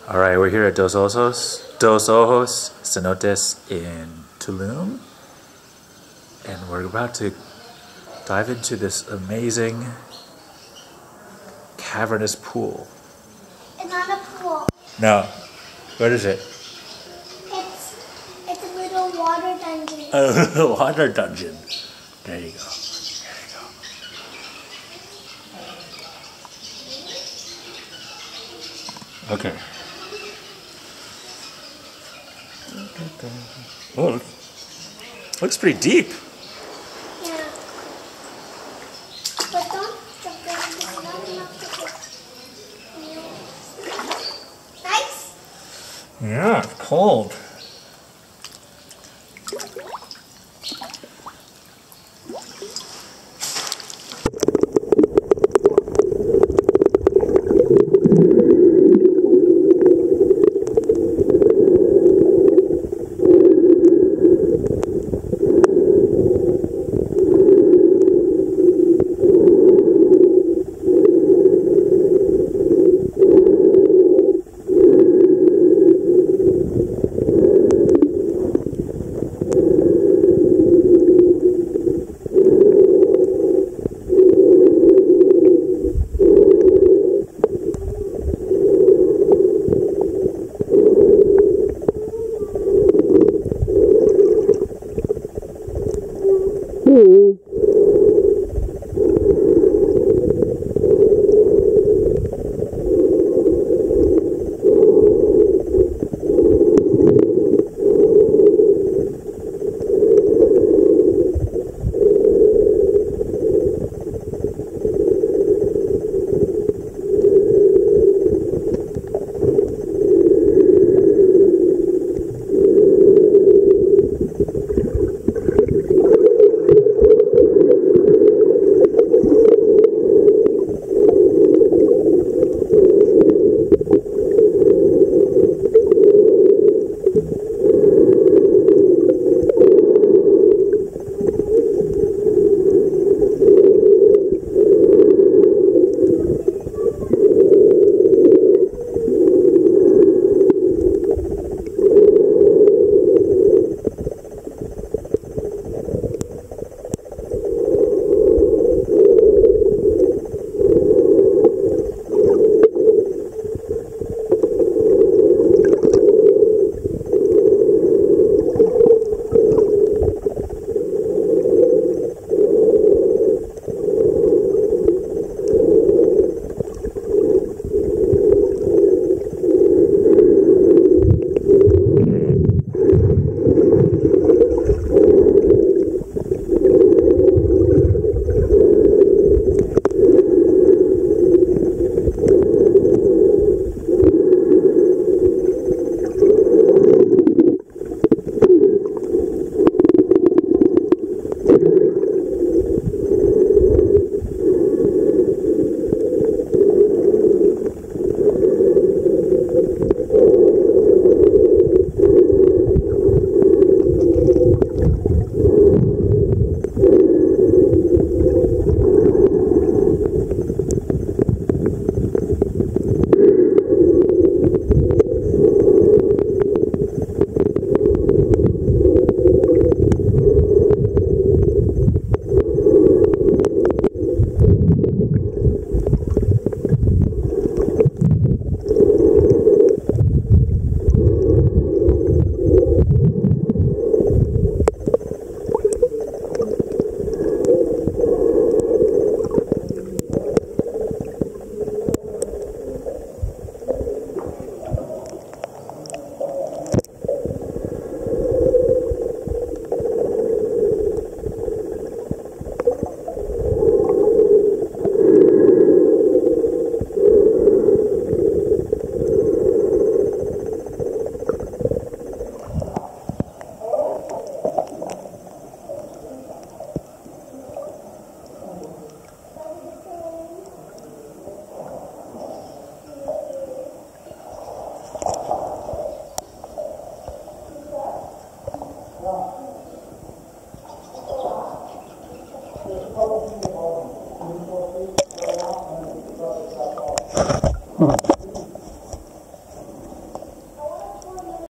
All right, we're here at Dos Ojos, Cenotes in Tulum, and we're about to dive into this amazing cavernous pool. It's not a pool. No, what is it? It's a little water dungeon. A little water dungeon. There you go. Okay. Oh, looks pretty deep. Yeah. But don't jump in. It's not enough to get. Nice. Yeah, it's cold. Huh.